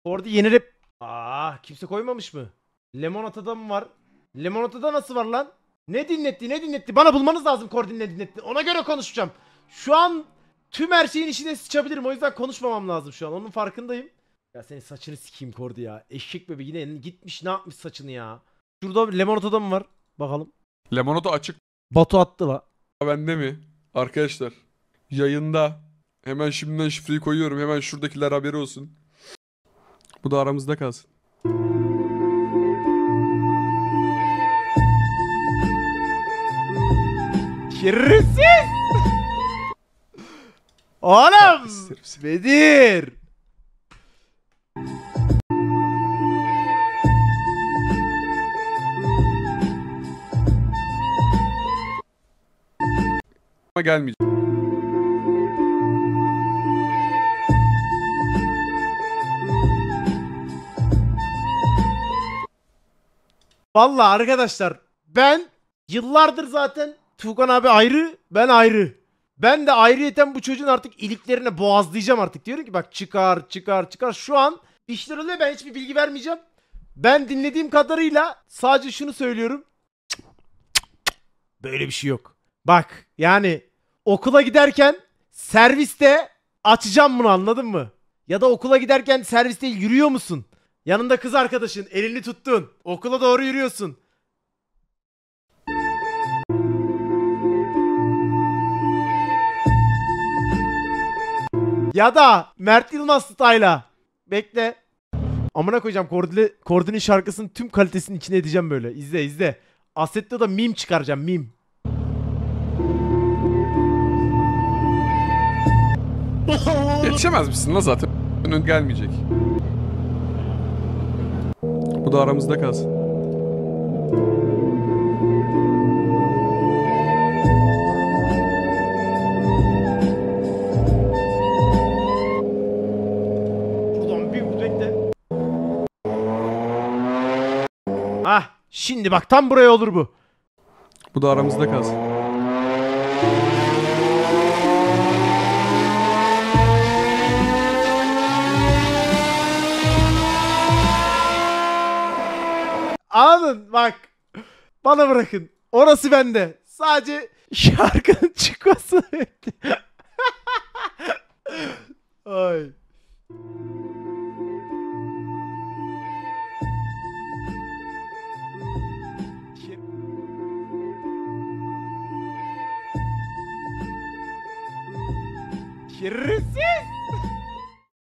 Orada yeni rap... kimse koymamış mı? Lemonata'da mı var? Lemonata'da nasıl var lan? Ne dinletti? Bana bulmanız lazım Kordi ne dinletti. Ona göre konuşacağım. Şu an tüm her şeyin içine sıçabilirim. O yüzden konuşmamam lazım şu an. Onun farkındayım. Ya senin saçını sikeyim Kordi ya. Eşek bebeği yine gitmiş ne yapmış saçını ya. Şurada Lemonata'da mı var? Bakalım. Lemonata açık. Batu attı la. Bende mi? Arkadaşlar. Yayında. Hemen şimdiden şifreyi koyuyorum. Hemen şuradakiler haberi olsun. Bu da aramızda kalsın. Şerefsiz! Oğlum! Bedir! Ama gelmeyecek. Vallahi arkadaşlar ben yıllardır zaten Tuğkan abi ayrı, ben ayrı. Ben de ayrıyeten bu çocuğun artık iliklerine boğazlayacağım artık. Diyorum ki bak çıkar. Şu an işler oluyor, ben hiçbir bilgi vermeyeceğim. Ben dinlediğim kadarıyla sadece şunu söylüyorum. Böyle bir şey yok. Bak yani okula giderken serviste açacağım bunu, anladın mı? Ya da okula giderken serviste yürüyor musun? Yanında kız arkadaşın, elini tuttun. Okula doğru yürüyorsun. Ya da Mert Yılmaz style'a. Bekle. Amına koyacağım Kordi'nin şarkısının tüm kalitesini içine edeceğim böyle. İzle. Assetto da meme çıkaracağım, meme. Yetişemez misin la zaten? Ön gelmeyecek. Bu da aramızda kalsın. Buradan bir bekle. Şimdi bak tam buraya olur bu. Bu da aramızda kalsın. Anladın bak. Bana bırakın. Orası bende. Sadece şarkının çıkmasını bekliyorum. Ay. Şerefsiz.